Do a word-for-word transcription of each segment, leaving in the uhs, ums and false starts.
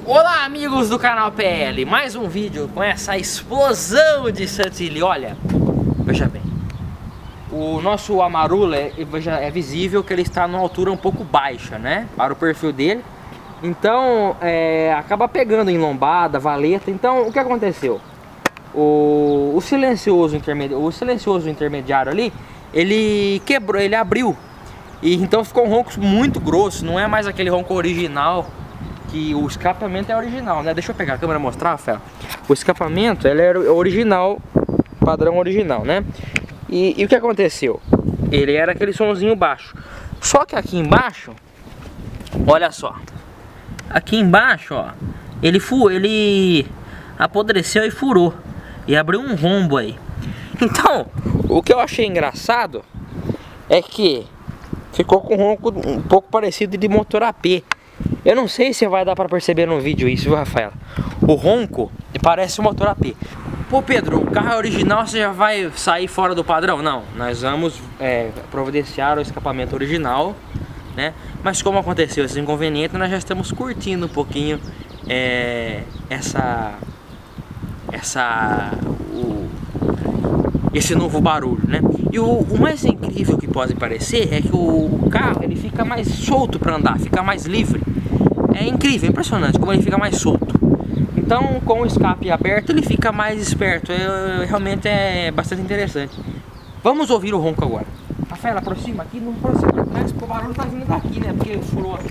Olá amigos do canal P L, mais um vídeo com essa explosão de Chantilly. Olha, veja bem, o nosso Amarula é, é visível que ele está numa altura um pouco baixa, né, para o perfil dele. Então é, acaba pegando em lombada, valeta. Então o que aconteceu? O, o, silencioso intermediário, o silencioso intermediário ali, ele quebrou, ele abriu. E então ficou um ronco muito grosso, não é mais aquele ronco original. Que o escapamento é original, né? Deixa eu pegar a câmera e mostrar, Rafael. O escapamento, ele era original, padrão original, né? E, e o que aconteceu? Ele era aquele somzinho baixo. Só que aqui embaixo, olha só. Aqui embaixo, ó, ele, fu ele apodreceu e furou. E abriu um rombo aí. Então, o que eu achei engraçado é que ficou com um ronco um pouco parecido de motor A P. Eu não sei se vai dar pra perceber no vídeo isso, viu, Rafaela? O ronco parece um motor A P. Pô, Pedro, o carro é original, você já vai sair fora do padrão? Não, nós vamos é, providenciar o escapamento original, né? Mas como aconteceu esse inconveniente, nós já estamos curtindo um pouquinho é, essa... essa... O, esse novo barulho, né? E o, o mais incrível que pode parecer é que o, o carro ele fica mais solto para andar, fica mais livre. É incrível, impressionante como ele fica mais solto. Então, com o escape aberto, ele fica mais esperto. É, realmente é bastante interessante. Vamos ouvir o ronco agora. Rafaela, aproxima aqui, não aproxima atrás, porque o barulho tá vindo daqui, né? Porque furou aqui.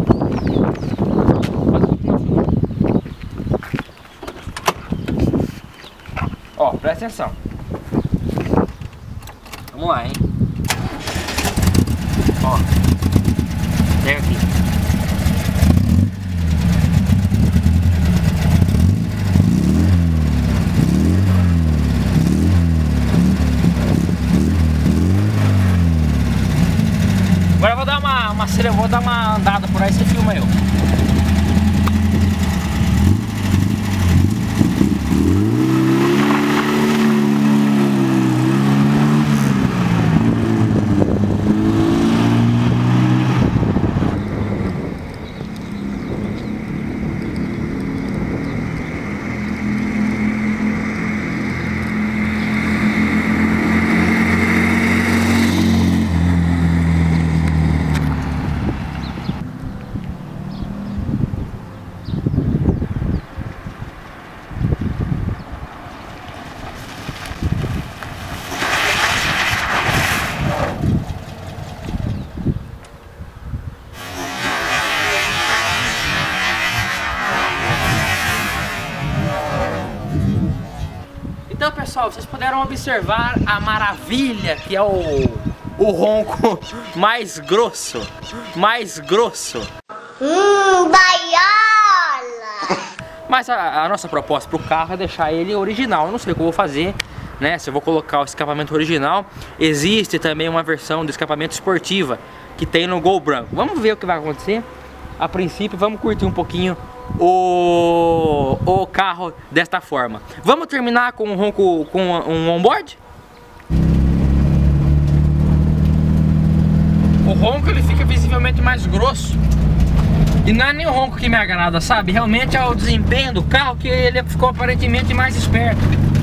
Ó, presta atenção. Vamos lá, hein? Ó, pega aqui. Agora eu vou dar uma, uma eu vou dar uma andada por aí, você filma eu. Então, pessoal, vocês puderam observar a maravilha que é o, o ronco mais grosso, mais grosso. Hum, baiola! Mas a, a nossa proposta para o carro é deixar ele original. Eu não sei o que eu vou fazer, né? Se eu vou colocar o escapamento original. Existe também uma versão do escapamento esportiva que tem no Gol branco. Vamos ver o que vai acontecer. A princípio, vamos curtir um pouquinho O, o carro desta forma. Vamos terminar com um ronco, com um onboard? O ronco ele fica visivelmente mais grosso. E não é nem o ronco que me agrada, sabe? Realmente é o desempenho do carro que ele ficou aparentemente mais esperto.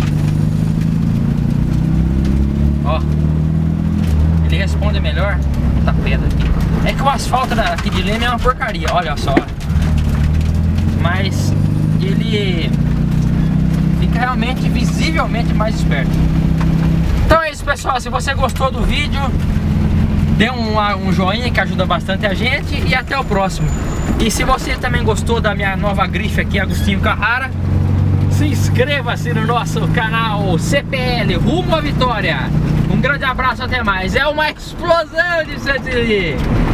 Ó, ele responde melhor. Tá pedra aqui. É que o asfalto aqui de Leme é uma porcaria, olha só. Mas ele fica realmente, visivelmente mais esperto. Então é isso, pessoal. Se você gostou do vídeo, dê um, um joinha que ajuda bastante a gente. E até o próximo. E se você também gostou da minha nova grife aqui, Agostinho Carrara, se inscreva-se no nosso canal C P L Rumo à Vitória. Um grande abraço, até mais. É uma explosão de Chantilly.